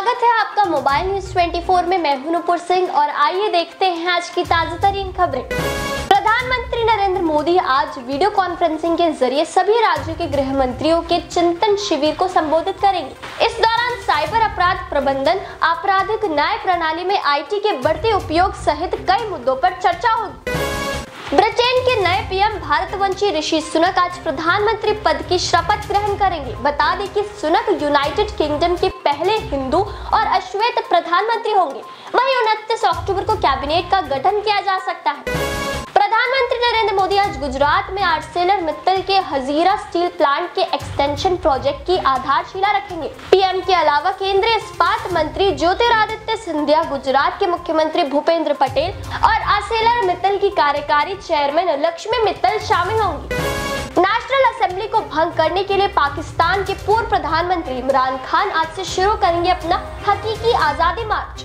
स्वागत है आपका मोबाइल न्यूज 24 में। मैं हूं नुपुर सिंह और आइए देखते हैं आज की ताजा तरीन खबरें। प्रधानमंत्री नरेंद्र मोदी आज वीडियो कॉन्फ्रेंसिंग के जरिए सभी राज्यों के गृह मंत्रियों के चिंतन शिविर को संबोधित करेंगे। इस दौरान साइबर अपराध प्रबंधन, आपराधिक न्याय प्रणाली में IT के बढ़ते उपयोग सहित कई मुद्दों पर चर्चा होगी। ब्रिटेन के नए पीएम भारतवंशी ऋषि सुनक आज प्रधानमंत्री पद की शपथ ग्रहण करेंगे। बता दें कि सुनक यूनाइटेड किंगडम के पहले हिंदू और अश्वेत प्रधानमंत्री होंगे। वहीं 29 अक्टूबर को कैबिनेट का गठन किया जा सकता है। प्रधानमंत्री नरेंद्र मोदी आज गुजरात में ArcelorMittal के हजीरा स्टील प्लांट के एक्सटेंशन प्रोजेक्ट की आधारशिला रखेंगे। पीएम के अलावा केंद्रीय इस्पात मंत्री ज्योतिरादित्य सिंधिया, गुजरात के मुख्यमंत्री भूपेंद्र पटेल और ArcelorMittal की कार्यकारी चेयरमैन लक्ष्मी मित्तल शामिल होंगी। नेशनल असेंबली को भंग करने के लिए पाकिस्तान के पूर्व प्रधानमंत्री इमरान खान आज से शुरू करेंगे अपना हकीकी आजादी मार्च।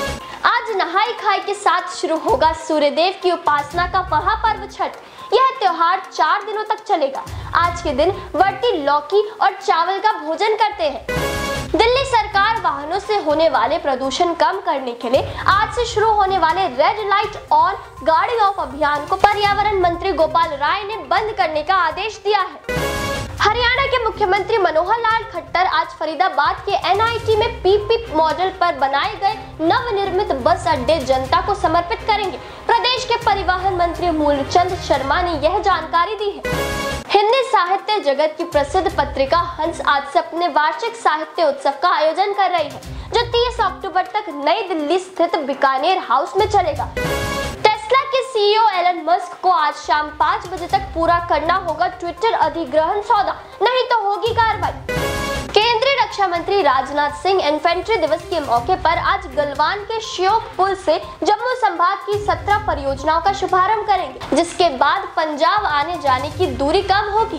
आज नहाई खाई के साथ शुरू होगा सूर्यदेव की उपासना का महापर्व छठ। यह त्योहार 4 दिनों तक चलेगा। आज के दिन व्रती लौकी और चावल का भोजन करते हैं। दिल्ली सरकार वाहनों से होने वाले प्रदूषण कम करने के लिए आज से शुरू होने वाले रेड लाइट ऑन गाड़ी ऑफ अभियान को पर्यावरण मंत्री गोपाल राय ने बंद करने का आदेश दिया है। हरियाणा के मुख्यमंत्री मनोहर लाल खट्टर आज फरीदाबाद के NIT में PP मॉडल पर बनाए गए नवनिर्मित बस अड्डे जनता को समर्पित करेंगे। प्रदेश के परिवहन मंत्री मूलचंद शर्मा ने यह जानकारी दी है। हिंदी साहित्य जगत की प्रसिद्ध पत्रिका हंस आज से अपने वार्षिक साहित्य उत्सव का आयोजन कर रही है, जो 30 अक्टूबर तक नई दिल्ली स्थित बीकानेर हाउस में चलेगा। टेस्ला के CEO एलन मस्क को आज शाम 5 बजे तक पूरा करना होगा ट्विटर अधिग्रहण सौदा, नहीं तो होगी कार्रवाई। केंद्रीय रक्षा मंत्री राजनाथ सिंह इन्फेंट्री दिवस के मौके पर आज गलवान के श्योक पुल से जम्मू संभाग की 17 परियोजनाओं का शुभारंभ करेंगे, जिसके बाद पंजाब आने जाने की दूरी कम होगी।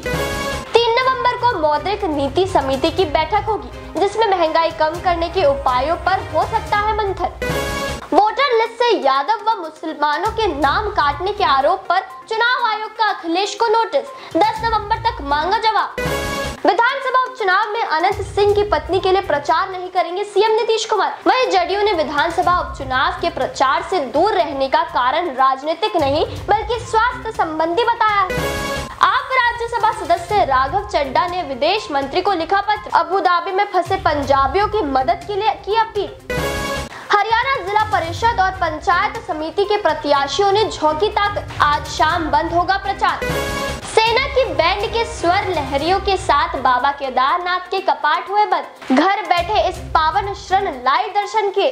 3 नवंबर को मौद्रिक नीति समिति की बैठक होगी, जिसमें महंगाई कम करने के उपायों पर हो सकता है मंथन। वोटर लिस्ट से यादव व मुसलमानों के नाम काटने के आरोप पर चुनाव आयोग का अखिलेश को नोटिस, 10 नवंबर तक मांगा जवाब। विधानसभा उपचुनाव में अनंत सिंह की पत्नी के लिए प्रचार नहीं करेंगे CM नीतीश कुमार। वहीं जदयू ने विधानसभा उपचुनाव के प्रचार से दूर रहने का कारण राजनीतिक नहीं बल्कि स्वास्थ्य संबंधी बताया है। आप राज्यसभा सदस्य राघव चड्ढा ने विदेश मंत्री को लिखा पत्र, अबू धाबी में फंसे पंजाबियों की मदद के लिए की अपील। हरियाणा जिला परिषद और पंचायत समिति के प्रत्याशियों ने झोंकी ताकत, आज शाम बंद होगा प्रचार। सेना की बैंड के स्वर लहरियों के साथ बाबा केदारनाथ के कपाट हुए बंद। घर बैठे इस पावन शरण लाइव दर्शन किए।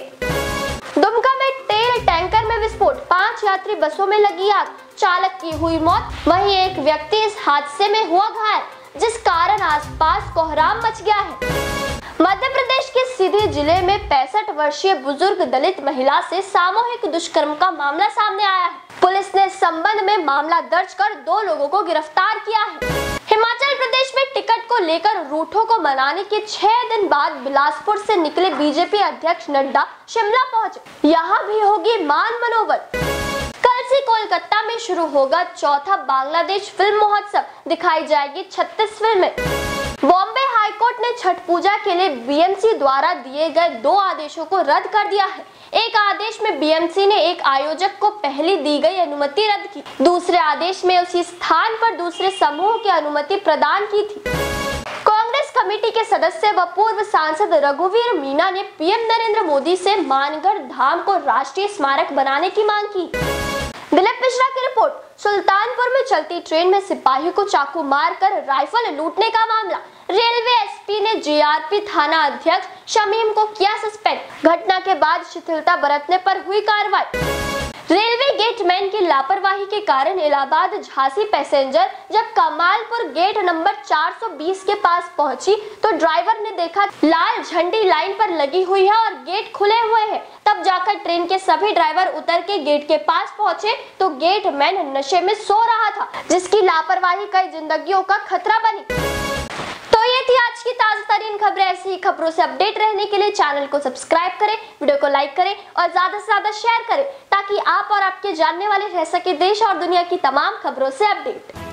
दुमका में तेल टैंकर में विस्फोट, 5 यात्री बसों में लगी आग, चालक की हुई मौत। वहीं एक व्यक्ति इस हादसे में हुआ घायल, जिस कारण आसपास कोहराम मच गया है। मध्य प्रदेश के सीधी जिले में 65 वर्षीय बुजुर्ग दलित महिला से सामूहिक दुष्कर्म का मामला सामने आया है। पुलिस ने इस संबंध में मामला दर्ज कर 2 लोगों को गिरफ्तार किया है। हिमाचल प्रदेश में टिकट को लेकर रूठों को मनाने के 6 दिन बाद बिलासपुर से निकले BJP अध्यक्ष नड्डा शिमला पहुंचे। यहाँ भी होगी मान मनोबल। कल से कोलकाता में शुरू होगा 4था बांग्लादेश फिल्म महोत्सव, दिखाई जाएगी 36 फिल्में। बॉम्बे हाईकोर्ट ने छठ पूजा के लिए BMC द्वारा दिए गए 2 आदेशों को रद्द कर दिया है। एक आदेश में BMC ने एक आयोजक को पहले दी गई अनुमति रद्द की, दूसरे आदेश में उसी स्थान पर दूसरे समूह की अनुमति प्रदान की थी। कांग्रेस कमेटी के सदस्य व पूर्व सांसद रघुवीर मीना ने PM नरेंद्र मोदी से मानगढ़ धाम को राष्ट्रीय स्मारक बनाने की मांग की। दिलीप मिश्रा की रिपोर्ट, सुल्तानपुर में चलती ट्रेन में सिपाही को चाकू मारकर राइफल लूटने का मामला। रेलवे SP ने JRP थाना अध्यक्ष शमीम को किया सस्पेंड। घटना के बाद शिथिलता बरतने पर हुई कार्रवाई। रेलवे गेटमैन की लापरवाही के कारण इलाहाबाद झांसी पैसेंजर जब कमालपुर गेट नंबर 420 के पास पहुंची तो ड्राइवर ने देखा लाल झंडी लाइन पर लगी हुई है और गेट खुले हुए हैं। तब जाकर ट्रेन के सभी ड्राइवर उतर के गेट के पास पहुंचे तो गेटमैन नशे में सो रहा था, जिसकी लापरवाही कई जिंदगियों का खतरा बनी। तो ये थी आज की ताजा तरीन खबरें। ऐसी ही खबरों से अपडेट रहने के लिए चैनल को सब्सक्राइब करें, वीडियो को लाइक करें और ज्यादा से ज्यादा शेयर करें, ताकि आप और आपके जानने वाले रह सके देश और दुनिया की तमाम खबरों से अपडेट।